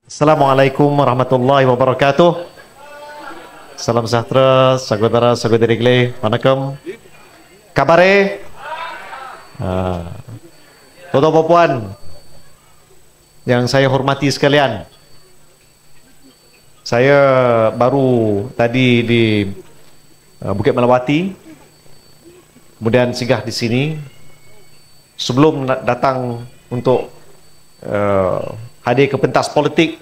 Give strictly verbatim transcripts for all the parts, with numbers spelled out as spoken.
Assalamualaikum warahmatullahi wabarakatuh. Salam sejahtera, saudara saudari gele. Wanakkam. Kabare? Uh, Tuan-tuan puan yang saya hormati sekalian. Saya baru tadi di uh, Bukit Melawati, kemudian singgah di sini. Sebelum datang untuk uh, hadir ke pentas politik,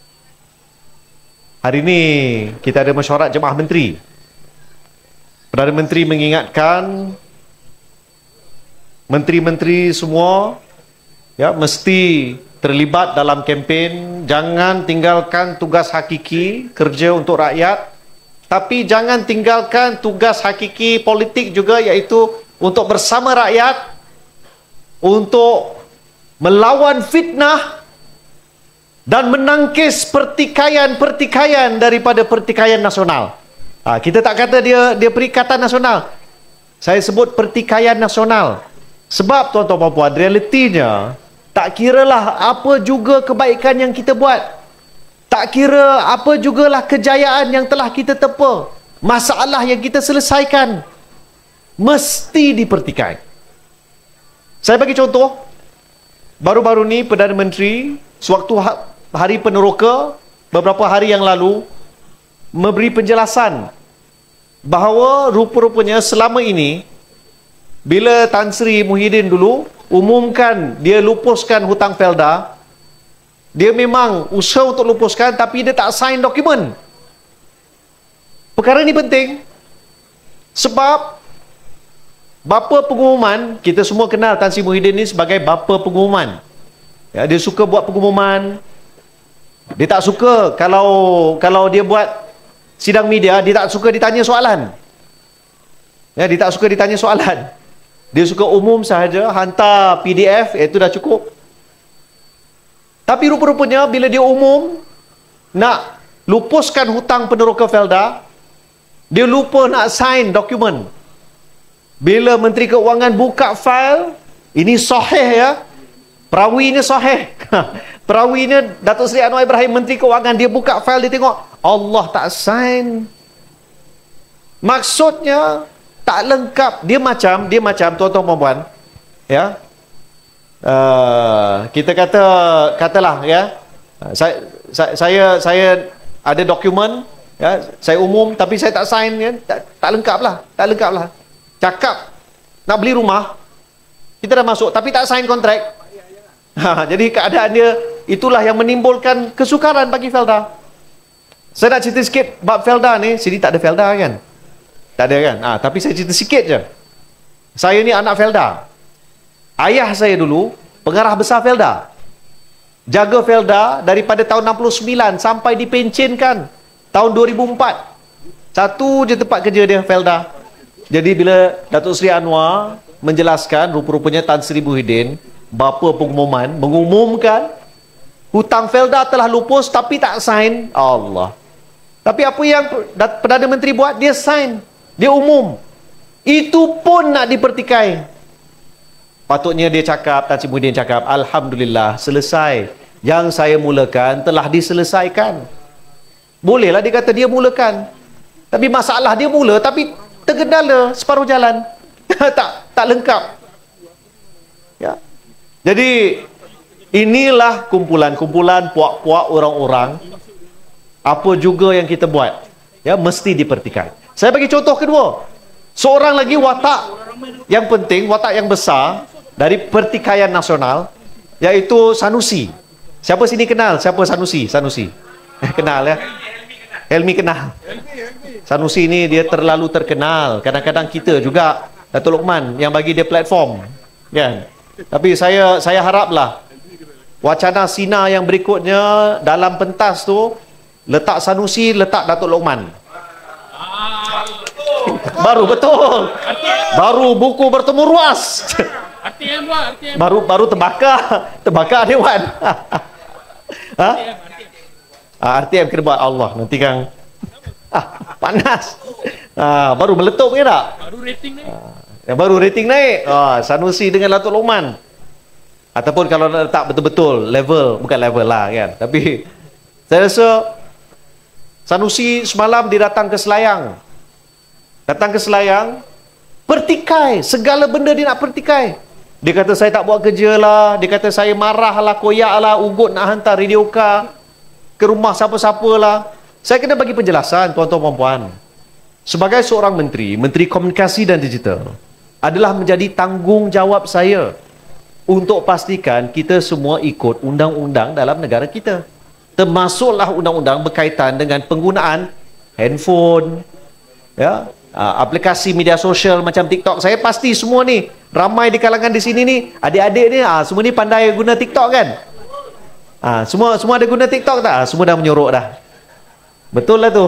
hari ini kita ada mesyuarat Jemaah Menteri. Perdana Menteri mengingatkan menteri-menteri semua ya mesti terlibat dalam kempen, jangan tinggalkan tugas hakiki kerja untuk rakyat, tapi jangan tinggalkan tugas hakiki politik juga, iaitu untuk bersama rakyat untuk melawan fitnah dan menangkis pertikaian-pertikaian daripada pertikaian nasional. Ha, kita tak kata dia dia perikatan nasional. Saya sebut pertikaian nasional. Sebab tuan-tuan dan puan, realitinya tak kiralah apa juga kebaikan yang kita buat. Tak kira apa jugalah kejayaan yang telah kita tepa. Masalah yang kita selesaikan mesti dipertikai. Saya bagi contoh. Baru-baru ni Perdana Menteri sewaktu Hari Peneroka beberapa hari yang lalu memberi penjelasan bahawa rupa-rupanya selama ini bila Tan Sri Muhyiddin dulu umumkan dia lupuskan hutang Felda, dia memang usaha untuk lupuskan tapi dia tak sign dokumen. Perkara ini penting sebab bapa pengumuman, kita semua kenal Tan Sri Muhyiddin ni sebagai bapa pengumuman. Ya, dia suka buat pengumuman. Dia tak suka kalau kalau dia buat sidang media, dia tak suka ditanya soalan. Ya, dia tak suka ditanya soalan. Dia suka umum sahaja, hantar P D F, itu dah cukup. Tapi rupa-rupanya bila dia umum nak lupuskan hutang Peneroka Felda, dia lupa nak sign dokumen. Bila Menteri Keuangan buka fail, ini sahih ya. Perawinya sahih. Perawinya Datuk Seri Anwar Ibrahim, Menteri Keuangan, dia buka fail, dia tengok Allah tak sign. Maksudnya tak lengkap. Dia macam, dia macam tuan-tuan dan puan, ya. Uh, kita kata katalah ya. Saya saya saya ada dokumen ya, saya umum tapi saya tak sign ya. Tak, tak lengkap lah, tak lengkap lah. Cakap nak beli rumah, kita dah masuk tapi tak sign kontrak. Ha, jadi keadaan dia itulah yang menimbulkan kesukaran bagi Felda. Saya nak cerita sikit bab Felda ni. Sini tak ada Felda kan? Tak ada kan? Ha, tapi saya cerita sikit je. Saya ni anak Felda. Ayah saya dulu pengarah besar Felda. Jaga Felda daripada tahun enam puluh sembilan sampai dipencenkan tahun dua ribu empat. Satu je tempat kerja dia, Felda. Jadi bila Datuk Seri Anwar menjelaskan rupa-rupanya Tan Sri Muhyiddin, bapa pengumuman, mengumumkan hutang Felda telah lupus tapi tak sign, Allah. Tapi apa yang Perdana Menteri buat? Dia sign, dia umum. Itu pun nak dipertikai. Patutnya dia cakap, Tan Sri Muhyiddin cakap, Alhamdulillah, selesai. Yang saya mulakan telah diselesaikan. Bolehlah dia kata dia mulakan. Tapi masalah dia mula tapi tergendala separuh jalan. tak tak lengkap. Ya. Jadi inilah kumpulan-kumpulan puak-puak orang-orang. Apa juga yang kita buat, ya mesti dipertikai. Saya bagi contoh kedua. Seorang lagi watak yang penting, watak yang besar dari pertikaian nasional, iaitu Sanusi. Siapa sini kenal siapa Sanusi? Sanusi. Kenal ya? Helmi kenal. Sanusi ini dia terlalu terkenal. Kadang-kadang kita juga Datuk Lokman yang bagi dia platform, kan? Tapi saya saya haraplah wacana Sina yang berikutnya dalam pentas tu letak Sanusi, letak Datuk Lokman. Baru betul. Baru buku bertemu ruas. Baru baru terbakar, terbakar Dewan. Ha? R T M kena buat Allah nanti kan. Ah, panas. Ah, baru meletup ke tak? Baru rating naik. Ah, yang baru rating naik. Ah, Sanusi dengan Datuk Lokman. Ataupun kalau nak letak betul-betul level, bukan level lah kan, tapi Saya rasa Sanusi semalam dia datang ke Selayang. Datang ke Selayang, pertikai, segala benda dia nak pertikai. Dia kata saya tak buat kerja lah, dia kata saya marah lah, koyak lah, ugut nak hantar radioka ke rumah siapa-siapa lah. Saya kena bagi penjelasan, tuan-tuan puan-puan. Sebagai seorang menteri, Menteri Komunikasi dan Digital, adalah menjadi tanggungjawab saya untuk pastikan kita semua ikut undang-undang dalam negara kita. Termasuklah undang-undang berkaitan dengan penggunaan handphone, ya, aplikasi media sosial macam TikTok. Saya pasti semua ni, ramai di kalangan di sini ni, adik-adik ni, ah, semua ni pandai guna TikTok kan? Ah, semua semua ada guna TikTok tak? Ah, semua dah menyorok dah. Betul lah tu.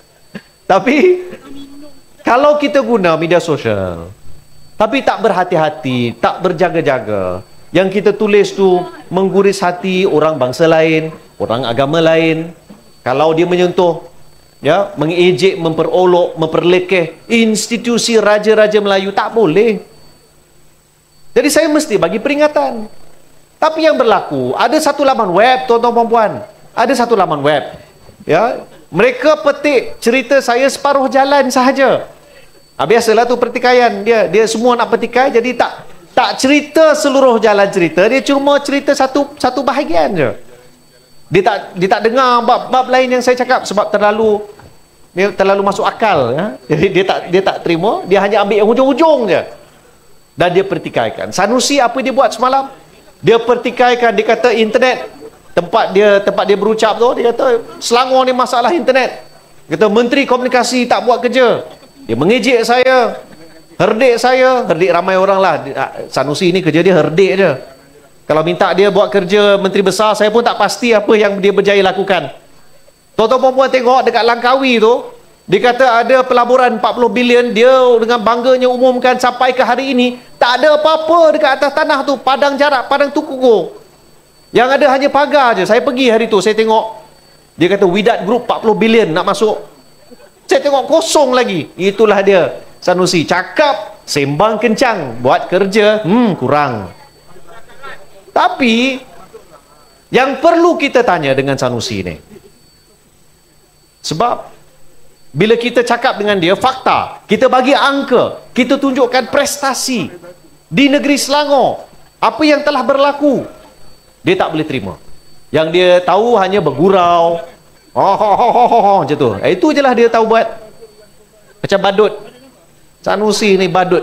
Tapi kalau kita guna media sosial, tapi tak berhati-hati, tak berjaga-jaga, yang kita tulis tu mengguris hati orang bangsa lain, orang agama lain, kalau dia menyentuh, ya, mengejek, memperolok, memperlekeh institusi raja-raja Melayu, tak boleh. Jadi saya mesti bagi peringatan. Tapi yang berlaku, ada satu laman web, tuan-tuan puan-puan, ada satu laman web, ya, mereka petik cerita saya separuh jalan sahaja. Ha, biasalah tu pertikaian, dia dia semua nak pertikai, jadi tak tak cerita seluruh jalan cerita, dia cuma cerita satu satu bahagian je. Dia tak dia tak dengar bab-bab lain yang saya cakap sebab terlalu dia terlalu masuk akal, ya. Jadi dia tak dia tak terima, dia hanya ambil yang hujung-hujung je. Dan dia pertikaikan. Sanusi apa dia buat semalam? Dia pertikaikan, dia kata internet, tempat dia tempat dia berucap tu, dia kata Selangor ni masalah internet. Dia kata Menteri Komunikasi tak buat kerja. Dia mengejek saya, herdik saya, herdik ramai orang lah. Sanusi ni kerja dia herdik je. Kalau minta dia buat kerja menteri besar, saya pun tak pasti apa yang dia berjaya lakukan. Tuan-tuan puan-puan tengok dekat Langkawi tu, dia kata ada pelaburan empat puluh bilion, dia dengan bangganya umumkan sampai ke hari ini tak ada apa-apa dekat atas tanah tu, padang jarak, padang tukuku. Yang ada hanya pagar je. Saya pergi hari tu, saya tengok, dia kata Widat Group empat puluh bilion nak masuk. Saya tengok kosong lagi. Itulah dia Sanusi, cakap sembang kencang, buat kerja hmm kurang. Tapi yang perlu kita tanya dengan Sanusi ni, sebab bila kita cakap dengan dia fakta, kita bagi angka, kita tunjukkan prestasi di negeri Selangor, apa yang telah berlaku, dia tak boleh terima. Yang dia tahu hanya bergurau, oh, oh, oh, oh, oh, macam tu. Eh, itu je lah dia tahu buat. Macam badut. Sanusi ni badut.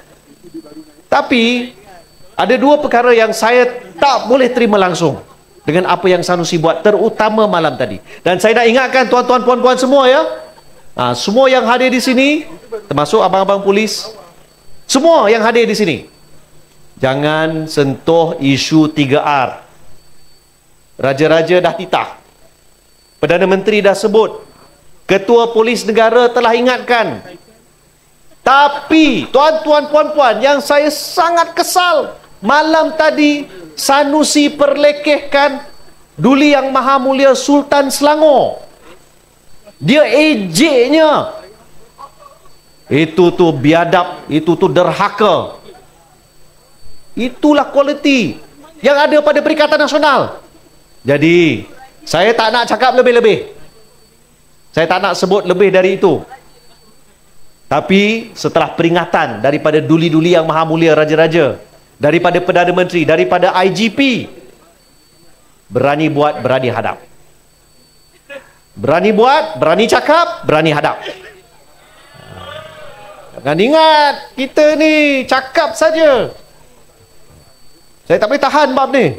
Tapi ada dua perkara yang saya tak boleh terima langsung dengan apa yang Sanusi buat, terutama malam tadi. Dan saya nak ingatkan tuan-tuan puan-puan semua, ya, ha, semua yang hadir di sini, termasuk abang-abang polis, semua yang hadir di sini, jangan sentuh isu tiga R. Raja-raja dah titah, Perdana Menteri dah sebut, Ketua Polis Negara telah ingatkan. Tapi tuan-tuan puan-puan, yang saya sangat kesal malam tadi, Sanusi perlekehkan Duli Yang Maha Mulia Sultan Selangor. Dia ejeknya. Itu tu biadab, itu tu derhaka. Itulah kualiti yang ada pada Perikatan Nasional. Jadi saya tak nak cakap lebih-lebih, saya tak nak sebut lebih dari itu. Tapi setelah peringatan daripada duli-duli yang maha mulia raja-raja, daripada Perdana Menteri, daripada I G P, berani buat, berani hadap. Berani buat, berani cakap, berani hadap. Jangan ingat kita ni cakap saja. Saya tak boleh tahan bab ni.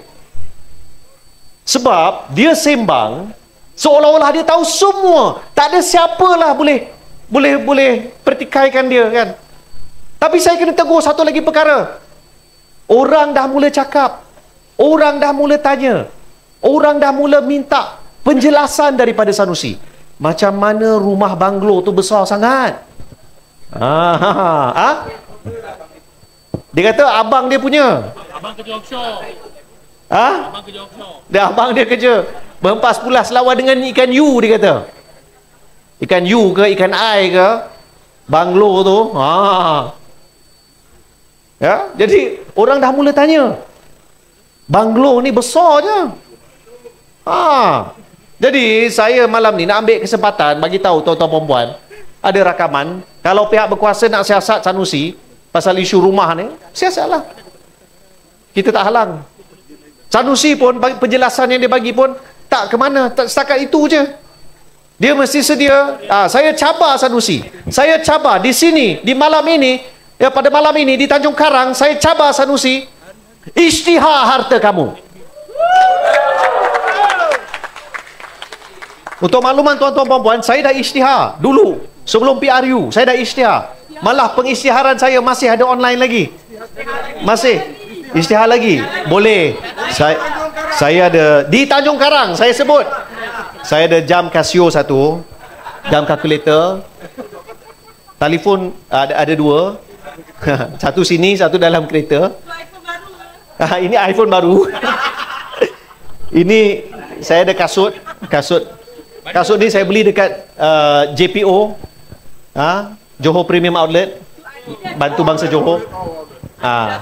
Sebab dia sembang seolah-olah dia tahu semua. Tak ada siapalah boleh boleh boleh pertikaikan dia, kan. Tapi saya kena tegur satu lagi perkara. Orang dah mula cakap, orang dah mula tanya, orang dah mula minta penjelasan daripada Sanusi. Macam mana rumah banglo tu besar sangat? Ah, ha, ha. Dia kata abang dia punya. Abang kerja offshore. Ha? Abang kerja offshore. Dia abang dia kerja berhempas pulas lawan dengan ikan yu, dia kata. Ikan yu ke ikan ai ke banglo tu. Ha. Ya, jadi orang dah mula tanya. Banglo ni besar je. Ha. Jadi saya malam ni nak ambil kesempatan bagi tahu tuan-tuan perempuan, ada rakaman, kalau pihak berkuasa nak siasat Sanusi pasal isu rumah ni, siasatlah. Kita tak halang. Sanusi pun penjelasan yang dia bagi pun tak ke mana, tak setakat itu je. Dia mesti sedia. Ah, saya cabar Sanusi. Saya cabar di sini, di malam ini, ya pada malam ini di Tanjung Karang, saya cabar Sanusi. Isytihar harta kamu. Untuk makluman tuan-tuan perempuan, saya dah isytihar dulu sebelum P R U. Saya dah isytihar. Malah pengisytiharan saya masih ada online lagi. Masih isytihar lagi. Boleh. Saya saya ada di Tanjung Karang, saya sebut. Saya ada jam Casio satu, jam kalkulator. Telefon ada ada dua. Satu sini, satu dalam kereta. Ini iPhone baru. Ini saya ada kasut, kasut. Kasut ni saya beli dekat uh, J P O, ha? Johor Premium Outlet, bantu bangsa Johor. Ha.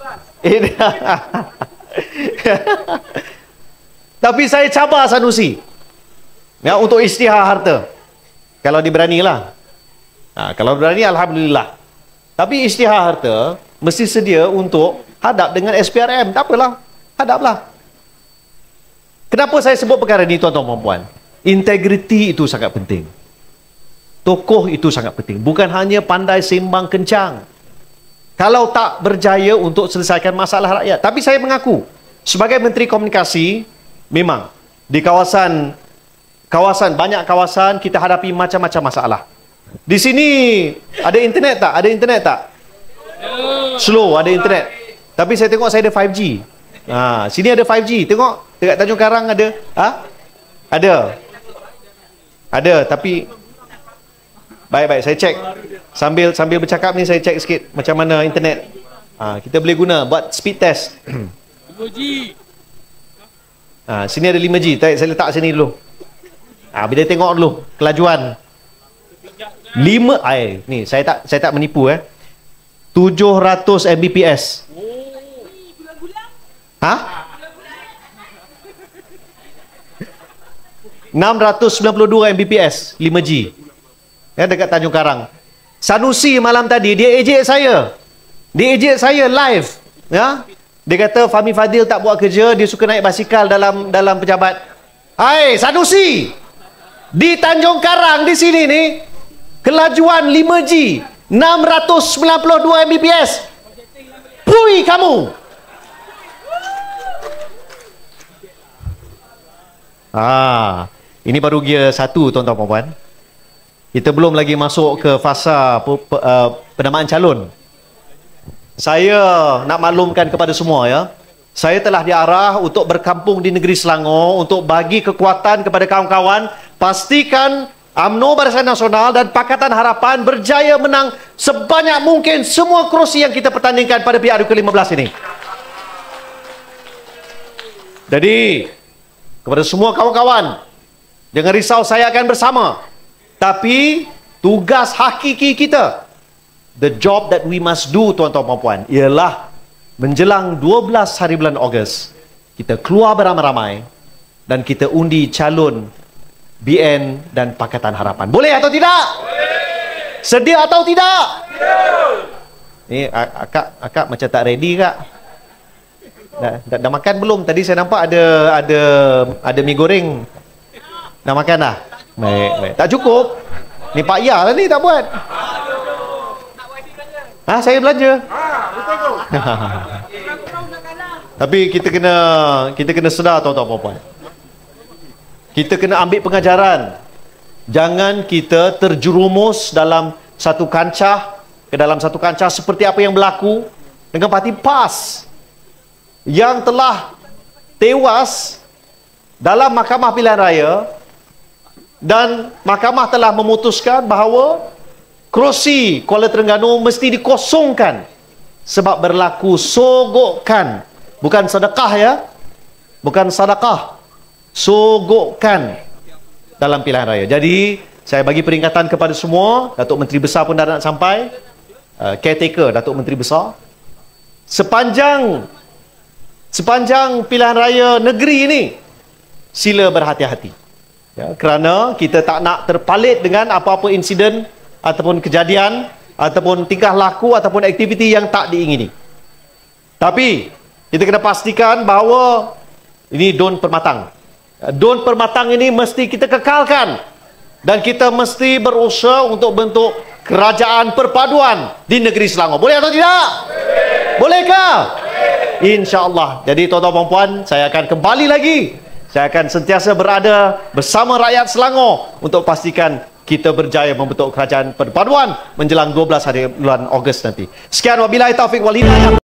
Tapi saya cabar Sanusi, ya, untuk isytihar harta. Kalau dia beranilah. Ha, kalau berani, alhamdulillah. Tapi isytihar harta mesti sedia untuk hadap dengan S P R M. Tak apalah, hadaplah. Kenapa saya sebut perkara ni tuan-tuan perempuan? Integriti itu sangat penting. Tokoh itu sangat penting. Bukan hanya pandai sembang kencang. Kalau tak berjaya untuk selesaikan masalah rakyat. Tapi saya mengaku, sebagai Menteri Komunikasi, memang di kawasan kawasan banyak kawasan kita hadapi macam-macam masalah. Di sini ada internet tak? Ada internet tak? Slow, ada internet. Tapi saya tengok saya ada five G. Ha, sini ada five G. Tengok dekat Tanjung Karang ada. Ha? Ada. Ada, tapi baik-baik saya cek. Sambil sambil bercakap ni saya cek sikit macam mana internet. Ha, kita boleh guna buat speed test. lima G. Ha, sini ada lima G. Saya letak sini dulu. Ha, bila tengok dulu kelajuan. lima ai ni saya tak saya tak menipu eh. tujuh ratus Mbps. Ha? enam ratus sembilan puluh dua Mbps lima G. Ya, dekat Tanjung Karang. Sanusi malam tadi dia ejek saya. Dia ejek saya live, ya. Dia kata Fahmi Fadil tak buat kerja, dia suka naik basikal dalam dalam pejabat. Hai Sanusi. Di Tanjung Karang di sini ni kelajuan lima G, enam ratus sembilan puluh dua Mbps. Pui kamu. Ah, ini baru gear satu tuan-tuan puan-puan. Kita belum lagi masuk ke fasa pe, pe, uh, penamaan calon. Saya nak maklumkan kepada semua ya. Saya telah diarah untuk berkampung di negeri Selangor untuk bagi kekuatan kepada kawan-kawan, pastikan U M N O Barisan Nasional dan Pakatan Harapan berjaya menang sebanyak mungkin semua kerusi yang kita pertandingkan pada P R U ke lima belas ini. Jadi kepada semua kawan-kawan, jangan risau, saya akan bersama. Tapi tugas hakiki kita, the job that we must do tuan-tuan dan puan, ialah menjelang dua belas hari bulan Ogos, kita keluar beramai-ramai dan kita undi calon B N dan Pakatan Harapan. Boleh atau tidak? Boleh. Sedia atau tidak? Ni akak akak macam tak ready kak. Dah, dah, dah makan belum? Tadi saya nampak ada ada ada mi goreng. Dah makan dah? Baik, baik. Tak cukup. Ni Pak Ya lah ni tak buat. Ha, saya belanja. Tapi kita kena kita kena sedar tuan-tuan puan-puan. Kita kena ambil pengajaran. Jangan kita terjerumus dalam satu kancah, ke dalam satu kancah seperti apa yang berlaku dengan parti P A S yang telah tewas dalam Mahkamah Pilihan Raya, dan mahkamah telah memutuskan bahawa kerusi Kuala Terengganu mesti dikosongkan sebab berlaku sogokan, bukan sedekah ya, bukan sedekah, sogokan dalam pilihan raya. Jadi saya bagi peringatan kepada semua, Datuk Menteri Besar pun dah nak sampai, uh, caretaker Datuk Menteri Besar, sepanjang sepanjang pilihan raya negeri ini, sila berhati-hati. Ya, kerana kita tak nak terpalit dengan apa-apa insiden ataupun kejadian ataupun tingkah laku ataupun aktiviti yang tak diingini. Tapi kita kena pastikan bahawa ini daun permatang. Daun permatang ini mesti kita kekalkan dan kita mesti berusaha untuk bentuk kerajaan perpaduan di negeri Selangor. Boleh atau tidak? Bolehkah? InsyaAllah. Jadi tuan-tuan dan puan, saya akan kembali lagi. Saya akan sentiasa berada bersama rakyat Selangor untuk pastikan kita berjaya membentuk kerajaan perpaduan menjelang dua belas hari bulan Ogos nanti. Sekian, wabillahi taufiq wal hidayah.